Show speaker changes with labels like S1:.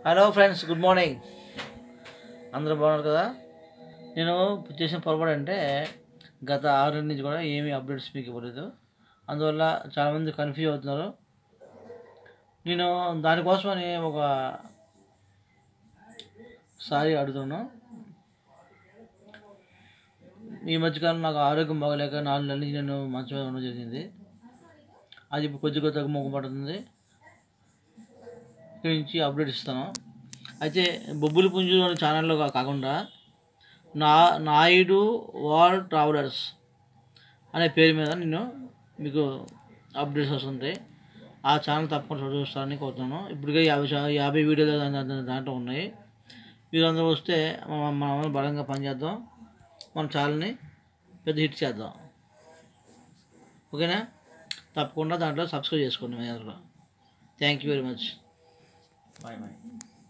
S1: Hello friends, good morning. అందరూ బాగున్నారు కదా? నేను చేసిన పొరపాటు అంటే గత 6 నెలల నుంచి కూడా ఏమీ అప్డేట్స్ మీకు ఇవ్వలేదు. అందువల్ల చాలామంది కన్ఫ్యూజ్ అవుతున్నారు. నేను దానికోసమని ఒకసారి అడుగుతున్నాను. ఈ మధ్యకాలం నాకు ఆరోగ్యం బాగోలేక 4 నెలల నుంచి నేను మంచం మీద ఉండడం జరిగింది. అది ఇప్పుడు కొద్దిగా తగ్గుముఖపడుతుంది. ఇక్కడి నుంచి అప్డేట్ ఇస్తాను. అయితే బొబ్బులి పుంజు అనే ఛానల్లో కాకుండా నాయుడు వరల్డ్ ట్రావెలర్స్ అనే పేరు మీద నేను మీకు అప్డేట్స్ వస్తుంటాయి. ఆ ఛానల్ తప్పకుండా చూస్తారని కోరుతున్నాను. ఇప్పటికే 50 వీడియోలు దాంట్లో ఉన్నాయి. వీరందరూ వస్తే మనం బలంగా పనిచేద్దాం, మన ఛానల్ని పెద్ద హిట్ చేద్దాం. ఓకేనా? తప్పకుండా దాంట్లో సబ్స్క్రైబ్ చేసుకోండి మీ అందరూ. Thank you very much. Bye bye.